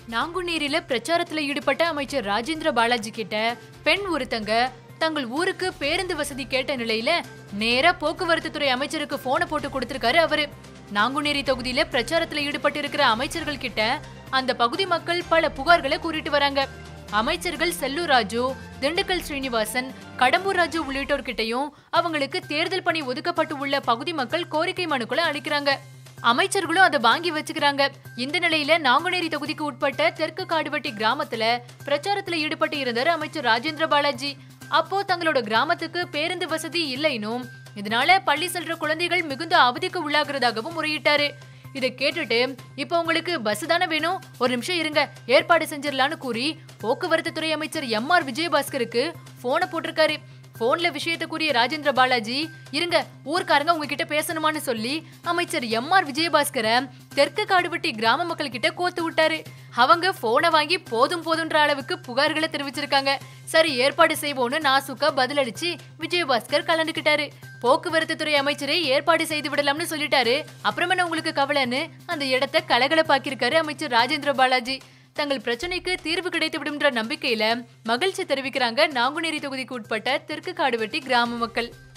நாங்குநேரியில பிரச்சாரத்துல ஈடுபட்ட அமைச்சர் ராஜேந்திர பாலாஜி கிட்ட பெண் ஒருத்தங்க தங்கள் ஊருக்கு பேருந்து வசதி கேட்ட நிலையில நேரா போக்குவரத்து துறை அமைச்சருக்கு போனை போட்டு கொடுத்திருக்காரு அவரு. நாங்குநேரி தொகுதியில பிரச்சாரத்துல ஈடுபட்டு இருக்கிற அமைச்சர்கள் கிட்ட அந்த பகுதி மக்கள் பல புகார்களை கூறிட்டு வராங்க. அமைச்சர்கள் செல்லூர் ராஜு, திண்டுக்கல் ஸ்ரீனிவாசன், கடம்பூர் ராஜு உள்ளிட்டோர் கிட்டையும் அவங்களுக்கு தேர்தல் பணி ஒதுக்கப்பட்டு உள்ள பகுதி மக்கள் கோரிக்கை மனுக்களை அளிக்கிறாங்க. அமைச்சர்களும் அதை வாங்கி வச்சுக்கிறாங்க. இந்த நிலையில நாங்குநேரி தொகுதிக்கு உட்பட்ட தெற்கு காடுவெட்டி கிராமத்துல பிரச்சாரத்துல ஈடுபட்டு இருந்தாரு அமைச்சர் ராஜேந்திர பாலாஜி. அப்போ தங்களோட கிராமத்துக்கு பேருந்து வசதி இல்லைனும் இதனால பள்ளி செல்ற குழந்தைகள் மிகுந்த அவதிக்கு உள்ளாகிறதாகவும் முறையிட்டாரு. இதை கேட்டுட்டு இப்ப உங்களுக்கு பஸ் தானே வேணும், ஒரு நிமிஷம் இருங்க ஏற்பாடு செஞ்சிடலான்னு கூறி போக்குவரத்து துறை அமைச்சர் எம்.ஆர். விஜயபாஸ்கருக்கு போனை போட்டிருக்காரு. போன்ல விஷயத்தை கூறிய ராஜேந்திர பாலாஜி, இருங்க ஊர்க்காரங்க உங்ககிட்ட பேசணுமான்னு சொல்லி அமைச்சர் எம்.ஆர். விஜயபாஸ்கரை தெற்கு காடுவெட்டி கிராம மக்கள் கிட்ட கோத்து விட்டாரு. அவங்க போனை வாங்கி போதும் போதுன்ற அளவுக்கு புகார்களை தெரிவிச்சிருக்காங்க. சரி ஏற்பாடு செய்வோன்னு நாசுக்கா பதிலளிச்சு விஜயபாஸ்கர் கலந்துக்கிட்டாரு. போக்குவரத்து துறை அமைச்சரே ஏற்பாடு செய்து விடலாம்னு சொல்லிட்டாரு. அப்புறம் என்ன உங்களுக்கு கவலைன்னு அந்த இடத்தை கலகலப்பாக்கியிருக்காரு அமைச்சர் ராஜேந்திர பாலாஜி. தங்கள் பிரச்சனைக்கு தீர்வு கிடைத்து விடும்ன்ற நம்பிக்கையில மகிழ்ச்சி தெரிவிக்கிறாங்க நாங்குநேரி தொகுதிக்கு உட்பட்ட தெற்கு காடுவெட்டி கிராம மக்கள்.